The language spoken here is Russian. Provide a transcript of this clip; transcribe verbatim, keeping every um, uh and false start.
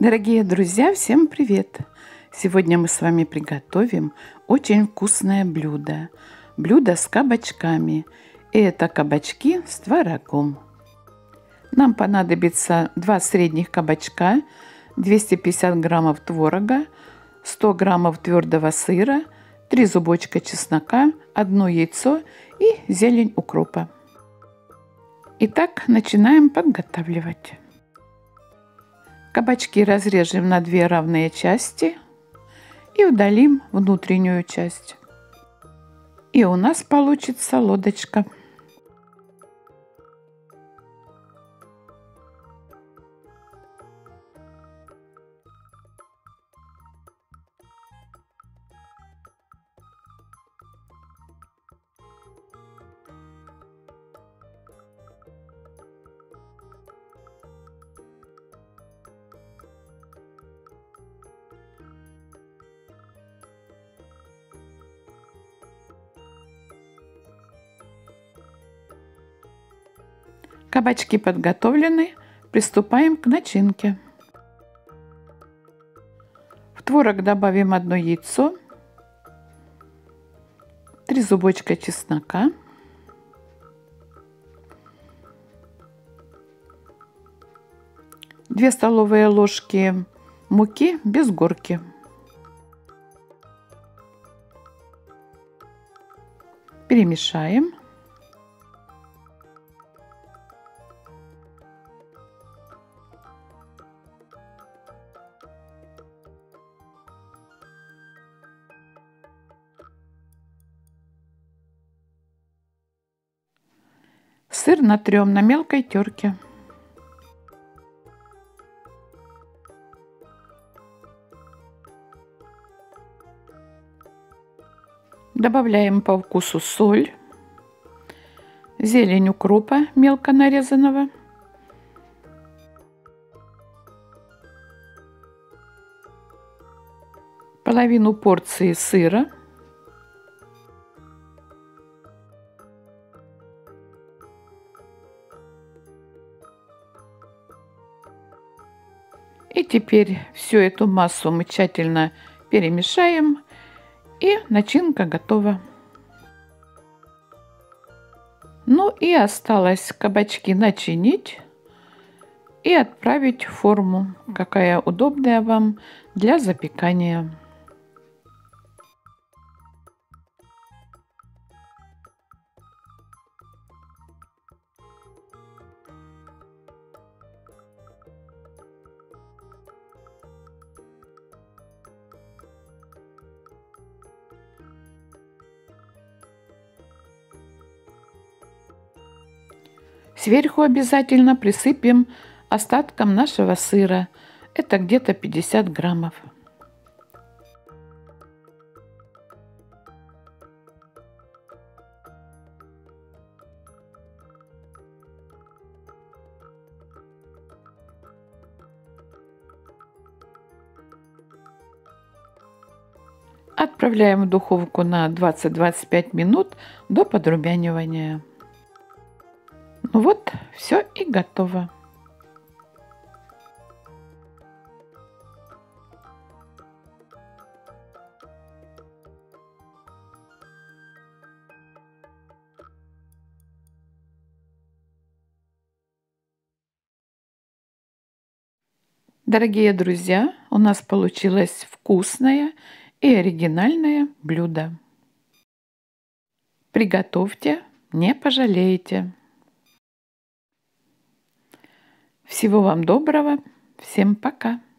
Дорогие друзья, всем привет! Сегодня мы с вами приготовим очень вкусное блюдо. Блюдо с кабачками. И это кабачки с творогом. Нам понадобится два средних кабачка, двести пятьдесят граммов творога, сто граммов твердого сыра, три зубочка чеснока, одно яйцо и зелень укропа. Итак, начинаем подготавливать. Кабачки разрежем на две равные части и удалим внутреннюю часть. И у нас получится лодочка. Кабачки подготовлены, приступаем к начинке. В творог добавим одно яйцо, три зубочка чеснока, две столовые ложки муки без горки. Перемешаем. Сыр натрем на мелкой терке. Добавляем по вкусу соль, зелень укропа мелко нарезанного, половину порции сыра, и теперь всю эту массу мы тщательно перемешаем, и начинка готова. Ну и осталось кабачки начинить и отправить в форму, какая удобная вам для запекания. Сверху обязательно присыпем остатком нашего сыра. Это где-то пятьдесят граммов. Отправляем в духовку на двадцать-двадцать пять минут до подрумянивания. Ну вот, все и готово. Дорогие друзья, у нас получилось вкусное и оригинальное блюдо. Приготовьте, не пожалеете. Всего вам доброго, всем пока!